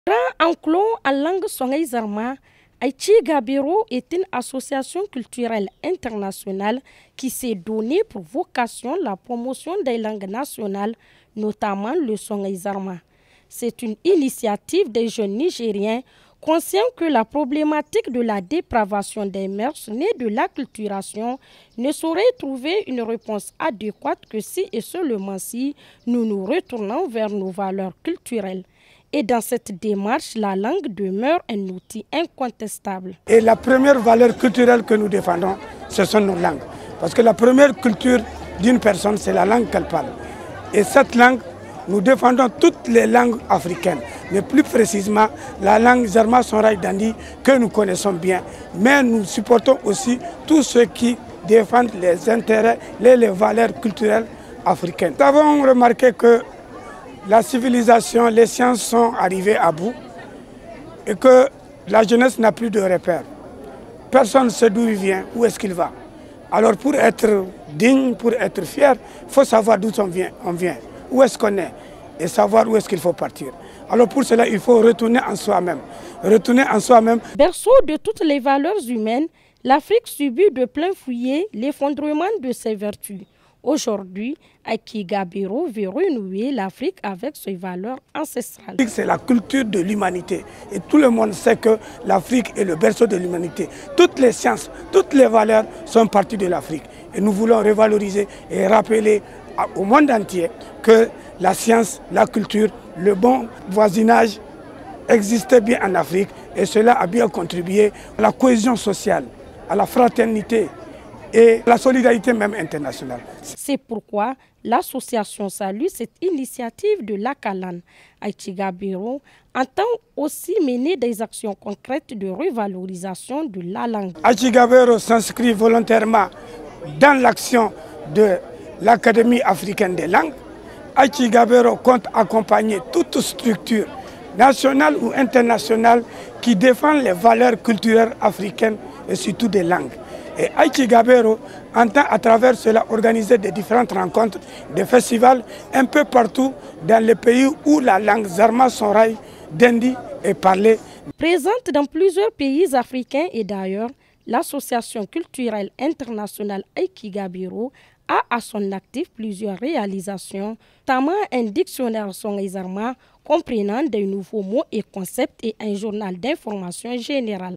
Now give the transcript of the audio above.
Enclos en langue Songhai Zarma, Aïti Gabiro est une association culturelle internationale qui s'est donnée pour vocation la promotion des langues nationales, notamment le Songhai Zarma. C'est une initiative des jeunes Nigériens conscients que la problématique de la dépravation des mœurs née de l'acculturation ne saurait trouver une réponse adéquate que si et seulement si nous nous retournons vers nos valeurs culturelles. Et dans cette démarche, la langue demeure un outil incontestable. Et la première valeur culturelle que nous défendons, ce sont nos langues. Parce que la première culture d'une personne, c'est la langue qu'elle parle. Et cette langue, nous défendons toutes les langues africaines, mais plus précisément la langue Zarma Songhai Dandi que nous connaissons bien. Mais nous supportons aussi tous ceux qui défendent les intérêts et les valeurs culturelles africaines. Nous avons remarqué que la civilisation, les sciences sont arrivées à bout et que la jeunesse n'a plus de repères. Personne ne sait d'où il vient, où est-ce qu'il va. Alors pour être digne, pour être fier, il faut savoir d'où on vient, où est-ce qu'on est et savoir où est-ce qu'il faut partir. Alors pour cela, il faut retourner en soi-même. Retourner en soi-même. Berceau de toutes les valeurs humaines, l'Afrique subit de plein fouet l'effondrement de ses vertus. Aujourd'hui, Aïti Gabiro veut renouer l'Afrique avec ses valeurs ancestrales. C'est la culture de l'humanité et tout le monde sait que l'Afrique est le berceau de l'humanité. Toutes les sciences, toutes les valeurs sont parties de l'Afrique. Et nous voulons revaloriser et rappeler au monde entier que la science, la culture, le bon voisinage existaient bien en Afrique et cela a bien contribué à la cohésion sociale, à la fraternité et la solidarité même internationale. C'est pourquoi l'association salue cette initiative de l'Akalan. Aïti Gabiro entend aussi mener des actions concrètes de revalorisation de la langue. Aïti Gabiro s'inscrit volontairement dans l'action de l'Académie africaine des langues. Aïti Gabiro compte accompagner toute structure nationale ou internationale qui défend les valeurs culturelles africaines et surtout des langues. Et Aïti Gabiro entend à travers cela organiser des différentes rencontres, des festivals un peu partout dans les pays où la langue Zarma Songhai Dandi est parlée. Présente dans plusieurs pays africains et d'ailleurs, l'association culturelle internationale Aïti Gabiro a à son actif plusieurs réalisations, notamment un dictionnaire Songhai Zarma comprenant de nouveaux mots et concepts et un journal d'information générale.